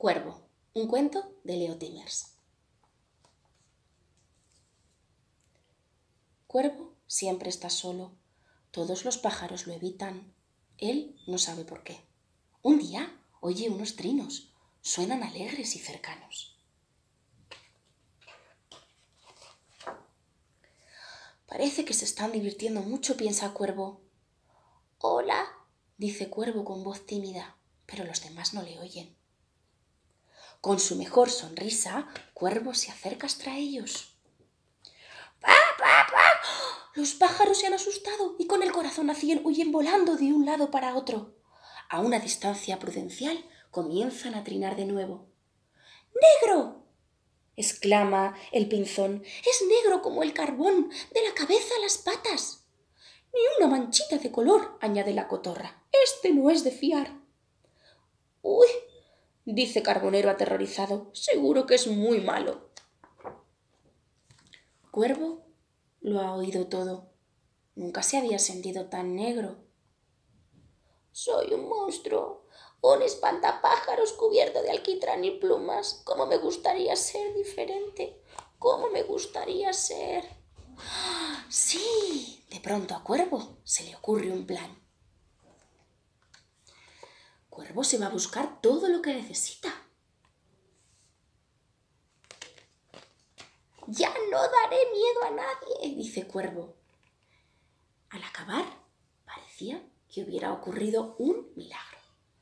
Cuervo, un cuento de Leo Timmers. Cuervo siempre está solo. Todos los pájaros lo evitan. Él no sabe por qué. Un día oye unos trinos. Suenan alegres y cercanos. Parece que se están divirtiendo mucho, piensa Cuervo. «Hola», dice Cuervo con voz tímida, pero los demás no le oyen. Con su mejor sonrisa, Cuervo se acerca hasta ellos. ¡Pa, pa, pa! Los pájaros se han asustado y con el corazón a 100 huyen volando de un lado para otro. A una distancia prudencial comienzan a trinar de nuevo. ¡Negro!, exclama el pinzón. «Es negro como el carbón, de la cabeza a las patas». «Ni una manchita de color», añade la cotorra. «Este no es de fiar». «Uy», dice Carbonero aterrorizado, «seguro que es muy malo». Cuervo lo ha oído todo. Nunca se había sentido tan negro. «Soy un monstruo, un espantapájaros cubierto de alquitrán y plumas. ¿Cómo me gustaría ser diferente? ¿Cómo me gustaría ser?» ¡Sí! De pronto a Cuervo se le ocurre un plan. Cuervo se va a buscar todo lo que necesita. «Ya no daré miedo a nadie», dice Cuervo. Al acabar, parecía que hubiera ocurrido un milagro.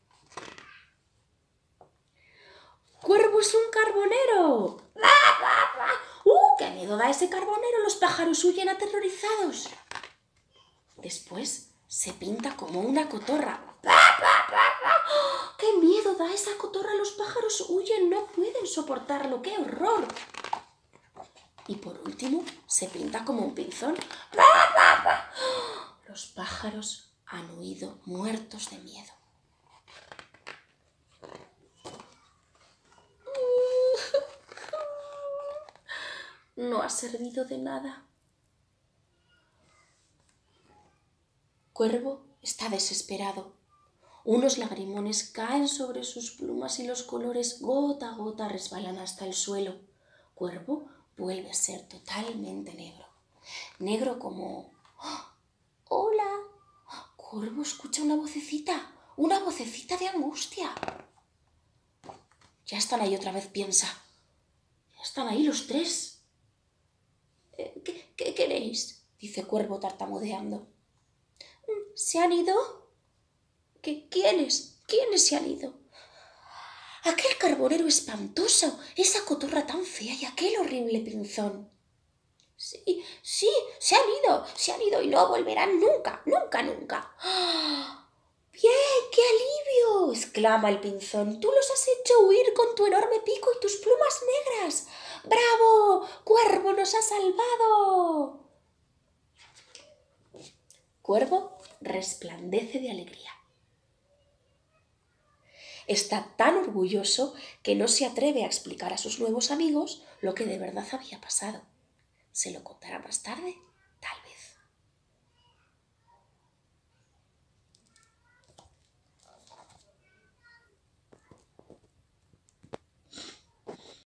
«¡Cuervo es un carbonero!» ¡Qué miedo da ese carbonero! Los pájaros huyen aterrorizados. Después se pinta como una cotorra. ¡Qué miedo da esa cotorra! Los pájaros huyen, no pueden soportarlo. ¡Qué horror! Y por último se pinta como un pinzón. Los pájaros han huido muertos de miedo. No ha servido de nada. Cuervo está desesperado. Unos lagrimones caen sobre sus plumas y los colores gota a gota resbalan hasta el suelo. Cuervo vuelve a ser totalmente negro. Negro como... ¡Hola! Cuervo escucha una vocecita de angustia. Ya están ahí otra vez, piensa. Ya están ahí los tres. ¿Qué queréis?, dice Cuervo tartamudeando. ¿Se han ido? ¿Quiénes se han ido? Aquel carbonero espantoso, esa cotorra tan fea y aquel horrible pinzón. Sí, se han ido y no volverán nunca, nunca, nunca. ¡Bien, qué alivio!, exclama el pinzón. «Tú los has hecho huir con tu enorme pico y tus plumas negras. ¡Bravo! Cuervo nos ha salvado». Cuervo resplandece de alegría. Está tan orgulloso que no se atreve a explicar a sus nuevos amigos lo que de verdad había pasado. ¿Se lo contará más tarde? Tal vez.